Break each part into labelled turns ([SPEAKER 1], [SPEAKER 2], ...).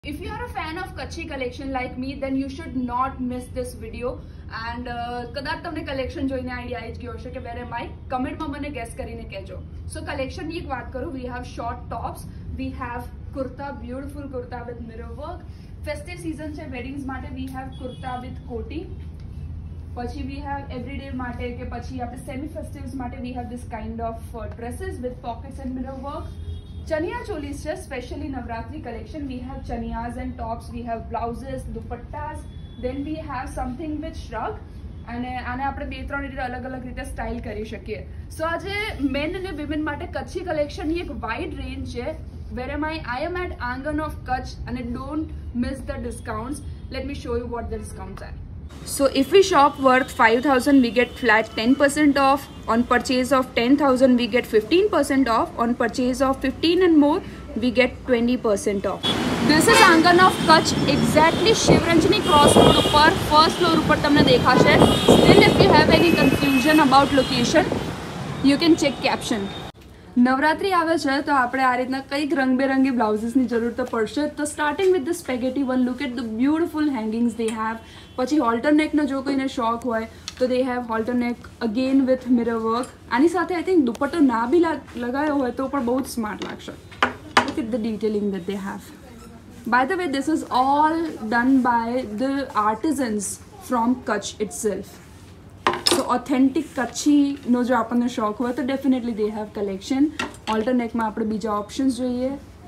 [SPEAKER 1] If you are a fan of Kutchi collection like me, then you should not miss this video. And કદાચ તમને collection જોઈને idea આવી જ ગયો હશે કે where am I? કમેન્ટમાં મને ગેસ કરીને કહેજો. So collection ની એક વાત કરું, we have short tops, we have kurta, beautiful kurta with mirror work. Festive season છે weddings માટે we have kurta with koti. પછી we have everyday માટે કે પછી આપણે semi festives માટે we have this kind of dresses with pockets and mirror work. Chaniya cholis છે specially Navratri collection. We have chaniyas and tops, we have blouses, dupattas, then we have something with shrug. અને આને આપણે બે ત્રણ રીતે અલગ અલગ રીતે સ્ટાઇલ કરી શકીએ. સો આજે મેન અને વિમેન માટે કચ્છી કલેક્શનની એક વાઇડ રેન્જ છે. Where am I? I am at Angan of Kutch and don't miss the discounts. Let me show you what the discounts are. So if we shop worth 5,000, we get flat 10% off. On purchase of 10,000, we get 15% off. On purchase of 15 and more, we get 20% off. This is Angan of Kutch, exactly Shivranjani Crossroad upar, first floor upar tamne dekhashe. Still, if you have any confusion about location, you can check caption. Navratri આવે છે તો આપણે આ રીતના કંઈક રંગબેરંગી બ્લાઉઝીસની જરૂર તો પડશે. તો starting with the spaghetti one, look at the beautiful hangings they have. પછી હોલ્ટર નેકનો જો કોઈને શોખ હોય તો દે હેવ હોલ્ટર નેક અગેન વિથ મિરર વર્ક. આની સાથે આઈ થિંક દુપટ્ટો ના બી લગાવ્યો હોય તો પણ બહુ જ સ્માર્ટ લાગશે. Look at the detailing that they have. By the way, this is all done by the artisans from Kutch itself. So authentic કચ્છીનો જો આપણને શોખ હોય તો ડેફિનેટલી દે હેવ કલેક્શન. ઓલ્ટરનેકમાં આપણે બીજા ઓપ્શન્સ જોઈએ.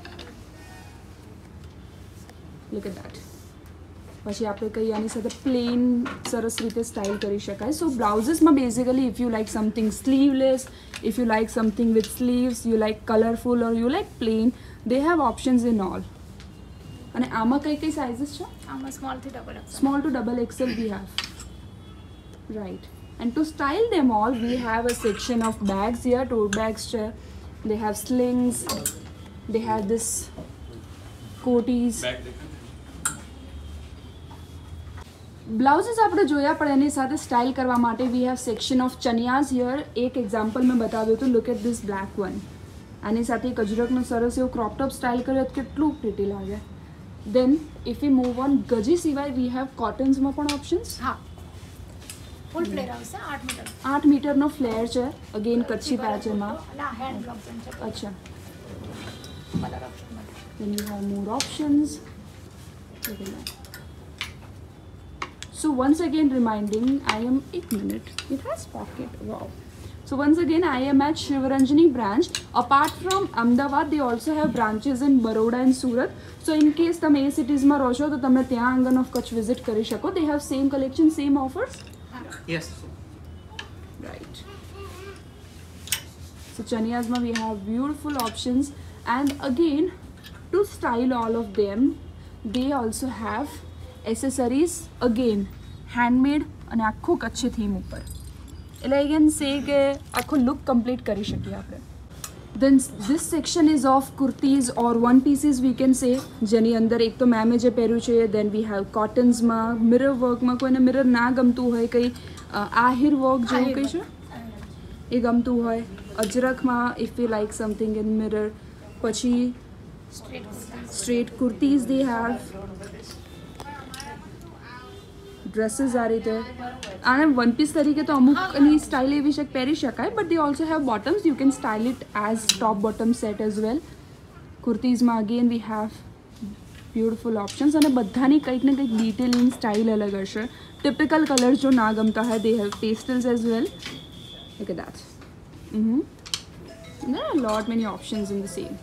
[SPEAKER 1] Look at that. પછી આપણે કઈ આની સાથે પ્લેન સરસ રીતે સ્ટાઇલ કરી શકાય. સો બ્લાઉઝીસમાં basically if you like something sleeveless, if you like something with sleeves, you like colourful or you like plain, they have options in all. અને આમાં કઈ કઈ સાઇઝીસ છે?
[SPEAKER 2] આમાં સ્મોલ થી double XL.
[SPEAKER 1] Small to double XL we have. Right. And to style them all, we have a section of bags here, tote bags. They have slings, they have this coaties. Blouses આપણે જોયા પણ એની સાથે style કરવા માટે we have section of chaniyas here. એક example મેં બતાવ્યું હતું. Look at this black one. આની સાથે એક અજરકનો સરસ એવો crop top સ્ટાઇલ કર્યો તો કેટલું પ્રિટી લાગે. Then if we move on, ગજી સિવાય we have cottonsમાં પણ ઓપ્શન્સ.
[SPEAKER 2] હા, ફૂલ ફ્લેર આવશે 8 મીટર.
[SPEAKER 1] 8 મીટરનો ફ્લેર છે. અગેન કચ્છી પેચમાં.
[SPEAKER 2] ના, હેન્ડ બ્લોક છે.
[SPEAKER 1] અચ્છા.
[SPEAKER 2] કલર ઓપ્શન માટે.
[SPEAKER 1] Then you have more options. Look at that. So once again reminding, I am 1 minute. It has pocket. Wow. So once again, I am at Shivranjani branch. Apart from Ahmedabad, they also have branches in Baroda and Surat. So in case તમે એ સિટીઝમાં રહો છો તો તમે ત્યાં Aangan of Kutch visit કરી શકો. They have same collection, same offers.
[SPEAKER 3] Yes.
[SPEAKER 1] Right. So chaniyasma we have beautiful options, and again to style all of them, they also have accessories, again handmade અને આખો કચ્છી થીમ ઉપર. એટલે again say કે આખો look complete કરી શકીએ આપણે. Then this section is of kurtis or one pieces we can say, જેની અંદર એક તો મેમે જે પહેર્યું છે. Then we have cottonsમાં, મિરર વર્કમાં કોઈને મિરર ના ગમતું હોય, કંઈ આહિર વર્ક જેવું કંઈ છે એ ગમતું હોય. અજરકમાં if we like something in mirror. પછી straight kurtis they have. Dresses આ રીતે. આને વન પીસ તરીકે તો અમુકની સ્ટાઇલ એવી છે પહેરી શકાય, but they also have bottoms. You can style it as top bottom set as well. કુર્તીઝમાં again we have beautiful options અને બધાની કંઈક ને કંઈક ડિટેલિંગ સ્ટાઇલ અલગ હશે. ટિપિકલ કલર્સ જો ના ગમતા હોય, they have pastels as well. Look at that. There are a lot many options in the same.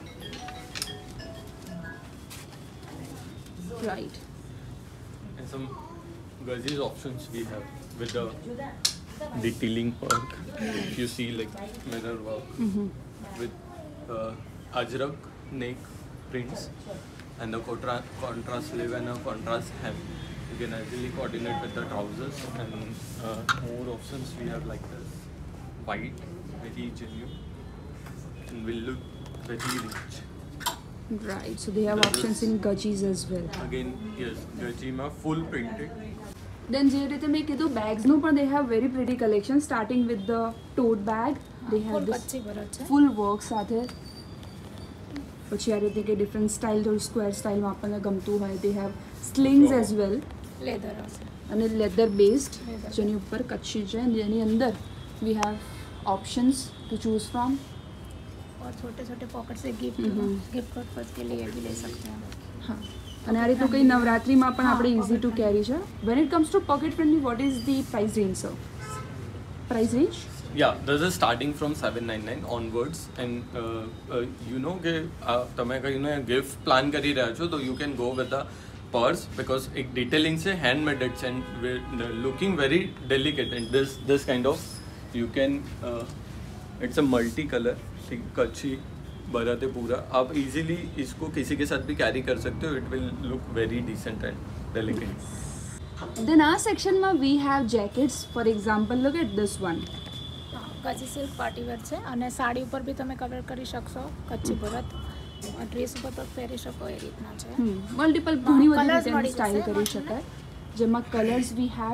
[SPEAKER 1] Right.
[SPEAKER 3] And some gazis options we have with the detailing work. If you see like mirror work with ajrak neck prints and the contrast sleeve and a contrast hem. You can easily coordinate with the trousers, and more options we have like this white, very genuine, and will look very rich.
[SPEAKER 1] Right, so they have options in gajis as well.
[SPEAKER 3] Again, yes, gaji ma full printed.
[SPEAKER 1] Then જે રીતે મેં કીધું બેગ્સનું પણ they have very pretty collection, starting with the tote bag. They have this full work સાથે. પછી આ રીતે કે ડિફરન્ટ સ્ટાઇલ થોડું સ્ક્વેર સ્ટાઇલમાં આપણને ગમતું હોય they have slings as well
[SPEAKER 2] leather હશે.
[SPEAKER 1] અને લેધર બેઝડ
[SPEAKER 2] Leather.
[SPEAKER 1] જેની ઉપર કચ્છી છે અને જેની અંદર we have options to choose from
[SPEAKER 2] और छोटे छोटे पॉकेट से गिफ्ट गिफ्ट पर्पज के लिए भी ले सकते हैं.
[SPEAKER 1] हाँ અને આ રીતનું કંઈ નવરાત્રિમાં પણ આપણે ઇઝી ટુ કેરી છે. When it comes to pocket friendly what is the price range sir? Price range
[SPEAKER 3] Yeah, this is starting from 799 onwards and you know કે તમે કહીને ગિફ્ટ પ્લાન કરી રહ્યા છો તો you can go with the purse because એક detailing છે handmade છે and looking very delicate and this kind of you can it's a multi color ठीक कच्ची भराते पूरा आप इजीली इसको किसी के साथ भी कैरी कर सकते हो. It will look very decent and delicate.
[SPEAKER 1] Then આ સેક્શનમાં we have jackets. For example look at this one.
[SPEAKER 2] Kutchi silk partywear છે અને સાડી ઉપર બી તમે કલર કરી શકશો. કચ્છી ભરત ડ્રેસ ઉપર પણ પહેરી શકો એ રીતના છે.
[SPEAKER 1] મલ્ટિપલ ઘણી બધી
[SPEAKER 2] Colours
[SPEAKER 1] રીતે
[SPEAKER 2] મળી
[SPEAKER 1] સ્ટાઇલ
[SPEAKER 2] જશે
[SPEAKER 1] કરી
[SPEAKER 2] એમાં
[SPEAKER 1] શકાય જેમાં કલર્સ વી હેવ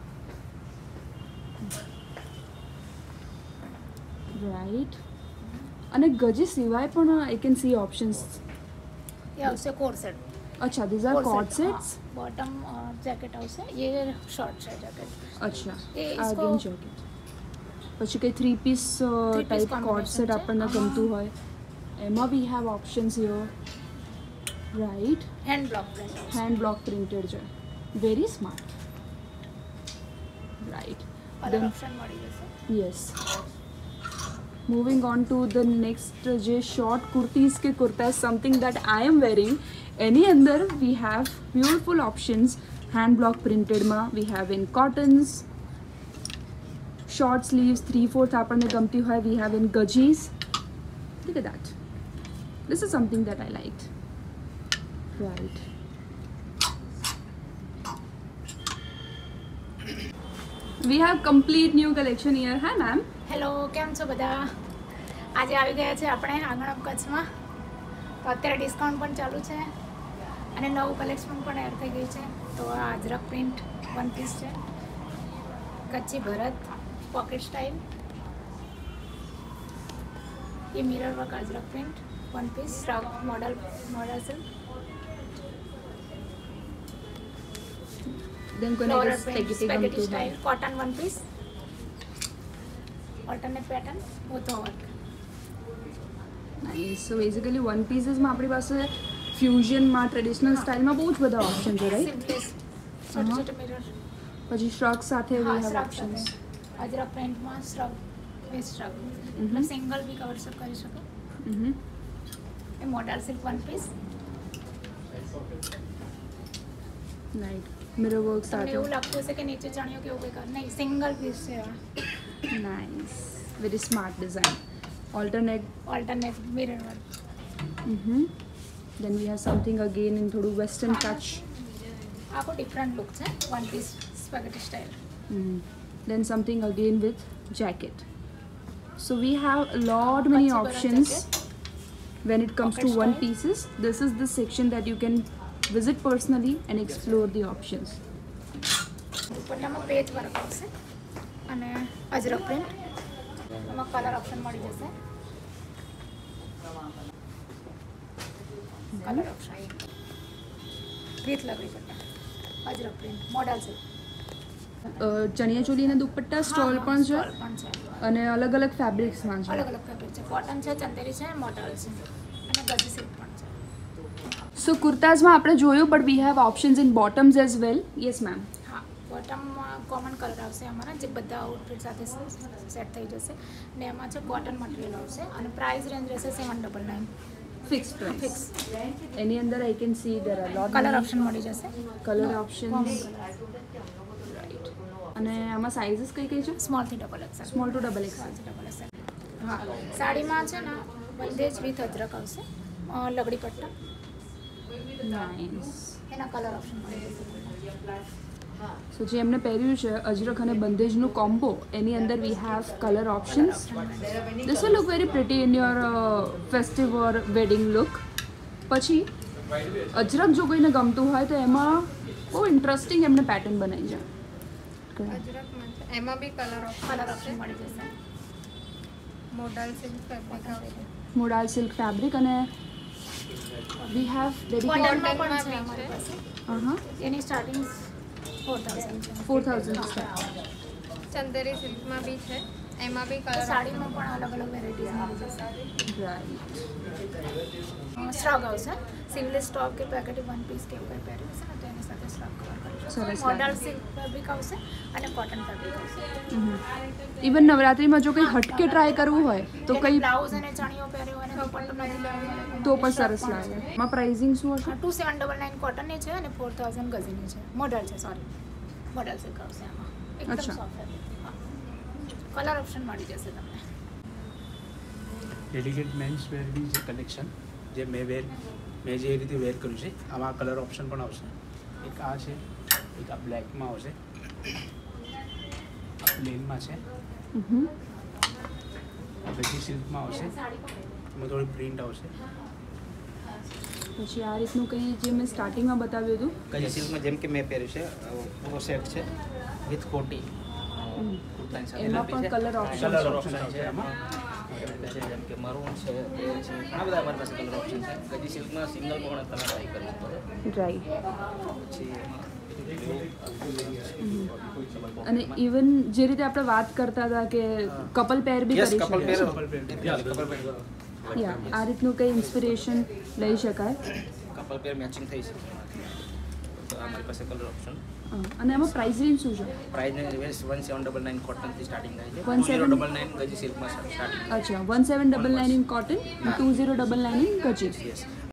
[SPEAKER 1] રાઈટ અને ગજી સિવાય પણ આઈ કેન સી ઓપ્શન્સ.
[SPEAKER 2] એ આવશે કોટ સેટ.
[SPEAKER 1] અચ્છા these are coat sets.
[SPEAKER 2] Bottom jacket આવશે. ये शॉर्ट છે जैकेट.
[SPEAKER 1] અચ્છા
[SPEAKER 2] એ
[SPEAKER 1] આ
[SPEAKER 2] इसको-
[SPEAKER 1] ગેમ જેકેટ. પછી કંઈ 3 piece type coat
[SPEAKER 2] combination
[SPEAKER 1] set
[SPEAKER 2] છે.
[SPEAKER 1] આપણને
[SPEAKER 2] હા.
[SPEAKER 1] ગમતું હોય એમાં we have options here right.
[SPEAKER 2] Hand block print.
[SPEAKER 1] Hand block printed છે. Very smart. Right.
[SPEAKER 2] Colour option મળી જશે.
[SPEAKER 1] yes moving on to the next જે short kurtis ke kurta is something that I am wearing. એની અંદર we have beautiful options. hand block printed માં we have in cottons, short sleeves 3/4 આપણને ગમતી હોય we have in gajis. look at that. this is something that I liked. right. we have complete new collection here. hi ma'am.
[SPEAKER 2] Hello, કેમ છો બધા? આજે આવી ગયા છે આપણે આંગણમ કચ્છમાં. તો અત્યારે ડિસ્કાઉન્ટ પણ ચાલુ છે અને નવું કલેક્શન પણ એડ થઈ ગઈ છે. તો આ અજરક પ્રિન્ટ વન પીસ છે. કચ્છી ભરત પોકેટ સ્ટાઇલ. ये mirror work Ajrak print one piece frock model से
[SPEAKER 1] then कोने
[SPEAKER 2] फ्लोरल
[SPEAKER 1] के
[SPEAKER 2] प्रिंट
[SPEAKER 1] स्पेगेटी
[SPEAKER 2] स्पेगेटी
[SPEAKER 1] गमતું
[SPEAKER 2] स्टाइल
[SPEAKER 1] હોય
[SPEAKER 2] cotton one piece alternate pattern वो तो work.
[SPEAKER 1] Nice. So basically one પીસીસમાં આપણી પાસે ફ્યુઝનમાં ટ્રેડિશનલ સ્ટાઇલમાં બહુ જ બધા ઓપ્શન છે રાઈટ.
[SPEAKER 2] सिंपलेस छोटे छोटे मिरर.
[SPEAKER 1] પછી શ્રગ સાથે વી
[SPEAKER 2] हाँ
[SPEAKER 1] have
[SPEAKER 2] shrug
[SPEAKER 1] options.
[SPEAKER 2] Ajrak print में श्रग बेस श्रग
[SPEAKER 1] Mhm.
[SPEAKER 2] मतलब सिंगल भी कवर सब कर सको. ये model silk one piece.
[SPEAKER 1] Right. Mirror work
[SPEAKER 2] તમને
[SPEAKER 1] સાથે.
[SPEAKER 2] એવું લાગતું હશે કે નીચે ચણિયો કેવું કંઈ કર નહીં, સિંગલ પીસ છે.
[SPEAKER 1] Nice. Very smart design. Alternate.
[SPEAKER 2] Alternate mirror work.
[SPEAKER 1] then we have something again in થોડું વેસ્ટર્ન ટચ.
[SPEAKER 2] આખો ડિફરન્ટ લુક છે one piece spaghetti style.
[SPEAKER 1] then something again with jacket. so we have a lot many
[SPEAKER 2] Kachi
[SPEAKER 1] options
[SPEAKER 2] jacket.
[SPEAKER 1] when it comes to
[SPEAKER 2] Pocket
[SPEAKER 1] one
[SPEAKER 2] style.
[SPEAKER 1] pieces. this is the section that you can visit personally and explore the options.
[SPEAKER 2] દુપટ્ટામાં patch work આવશે અને Ajrak print. એમાં colour option મળી જશે. Colour option with લવરી પટ્ટા અજરક print model છે.
[SPEAKER 1] ચણિયા ચોલીના dupatta stall પણ છે
[SPEAKER 2] સ્ટોલ પણ છે.
[SPEAKER 1] અને અલગ અલગ ફેબ્રિક્સમાં છે.
[SPEAKER 2] અલગ અલગ ફેબ્રિક છે. કોટન છે, ચંદેરી છે, મોડલ છે અને ગજી સિલ્ક પણ છે.
[SPEAKER 1] સો કુર્તાઝમાં આપણે જોયું but we have options in bottoms as well. Yes ma'am.
[SPEAKER 2] હા, બોટમમાં કોમન કલર આવશે અમારા જે બધા આઉટફિટ સાથે સેટ થઈ જશે ને એમાં છે કોટન મટીરિયલ આવશે અને પ્રાઇસ રેન્જ રહેશે 799.
[SPEAKER 1] Fix price.
[SPEAKER 2] ફિક્સ.
[SPEAKER 1] એની અંદર I can see there are lot
[SPEAKER 2] colour option મળી જશે.
[SPEAKER 1] Colour options.
[SPEAKER 2] રાઈટ.
[SPEAKER 1] અને આમાં સાઇઝીસ કઈ કઈ છે?
[SPEAKER 2] સ્મોલથી double XL.
[SPEAKER 1] Small to double X.
[SPEAKER 2] સ્મોલથી ડબલ એક્સેલ. હા, સાડીમાં છે ને બંદેજ વિથ અજરક આવશે. લગડી પટ્ટા.
[SPEAKER 1] નાઇસ.
[SPEAKER 2] એના કલર ઓપ્શન મળી જશે.
[SPEAKER 1] સો જે એમને પહેર્યું છે અજરક અને બંદેજનું કોમ્બો એની અંદર we have colour options. This will look very pretty in your festive or wedding look. પછી અજરક જો કોઈને ગમતું હોય તો એમાં બહુ ઇન્ટરેસ્ટિંગ એમને પેટર્ન બનાવી છે.
[SPEAKER 4] એમાં બી કલર
[SPEAKER 2] કલર ઓપ્શન મળી જશે.
[SPEAKER 4] મોડલ સિલ્ક ફેબ્રિક આવશે.
[SPEAKER 1] મોડાલ સિલ્ક ફેબ્રિક અને વી હેવ
[SPEAKER 2] કોટનમાં
[SPEAKER 1] ડેડિકેટેડ
[SPEAKER 2] પણ છે અમારી પાસે. એની સ્ટાર્ટિંગ 4000 છે.
[SPEAKER 1] 4000
[SPEAKER 4] ચંદેરી સિલ્કમાં બી છે, એમાં બી
[SPEAKER 2] તો
[SPEAKER 4] કલર
[SPEAKER 2] સાડીમાં પણ અલગ અલગ વેરાયટીઝ મળી જશે.
[SPEAKER 1] રાઈટ.
[SPEAKER 2] સ્ટ્રગ આવશે સિવલેસ ટોપ કે પેકેટ વન પીસ કે એવું કંઈ પહેર્યું હશે ને તો એની સાથે સ્ટ્રગ કવર કરી
[SPEAKER 1] સરસ
[SPEAKER 2] શકશો.
[SPEAKER 1] લાગે.
[SPEAKER 2] મોડલ સિલ્ક ફેબ્રિક આવશે અને કોટન ફેબ્રિક આવશે.
[SPEAKER 1] ઇવન નવરાત્રિમાં જો કંઈ હટકે ટ્રાય કરવું હોય તો કંઈ
[SPEAKER 2] બ્લાઉઝ અને ચણિયો પહેર્યો અને દુપટ્ટો નથી લેવાનો
[SPEAKER 1] તો પણ સરસ લાગે. એમાં પ્રાઇઝિંગ શું હશે?
[SPEAKER 2] 2799 કોટનની છે અને 4000 ગઝીની છે. મોડલ છે, સોરી મોડલ સિલ્ક આવશે આમાં. એકદમ
[SPEAKER 1] અચ્છા.
[SPEAKER 2] Soft fabric. કલર ઓપ્શન મળી જશે તમને.
[SPEAKER 5] ડેડિકેટ મેન્સ વેર બી છે કલેક્શન, જે મેં જે રીતે વેર કર્યું છે. આમાં કલર ઓપ્શન પણ આવશે. એક આ છે, એક આ બ્લેકમાં આવશે, આ પ્લેનમાં છે, આ બધી સિલ્કમાં આવશે, એમાં થોડી પ્રિન્ટ આવશે.
[SPEAKER 1] પછી આ રીતનું કંઈ જે મેં સ્ટાર્ટિંગમાં બતાવ્યું હતું
[SPEAKER 6] કઈ સિલ્કમાં જેમ કે મેં પહેર્યું છે પૂરો સેટ છે વિથ કોટી કુર્તાની સાથે
[SPEAKER 1] એમાં પણ કલર ઓપ્શન
[SPEAKER 6] કલર ઓપ્શન છે એમાં જેમ કે મરૂન છે, ઘણા બધા અમારી પાસે કલર ઓપ્શન છે. કઈ સિલ્કમાં સિંગલ પણ તમે ટ્રાય કરી શકો છો.
[SPEAKER 1] રાઈટ.
[SPEAKER 6] પછી
[SPEAKER 1] અને ઇવન જે રીતે આપણે વાત કરતા હતા કે કપલ પેર બી
[SPEAKER 6] યસ
[SPEAKER 1] કરી
[SPEAKER 6] કપલ
[SPEAKER 1] શકે
[SPEAKER 6] પેર કપલ પેર
[SPEAKER 1] યા આ રીતનું કંઈ ઇન્સ્પિરેશન લઈ શકાય.
[SPEAKER 6] કપલ પેર મેચિંગ થઈ શકે. તો અમારી પાસે કલર ઓપ્શન
[SPEAKER 1] અને એમાં પ્રાઇસ રેન્જ શું છે?
[SPEAKER 6] પ્રાઇસ 1799 કોટનથી સ્ટાર્ટિંગ થાય છે.
[SPEAKER 1] 1799
[SPEAKER 6] 2099 ગજી સિલ્કમાં સ્ટાર્ટિંગ.
[SPEAKER 1] અચ્છા 1799 ઇન કોટન 2099 ઇન ગજી.
[SPEAKER 6] યસ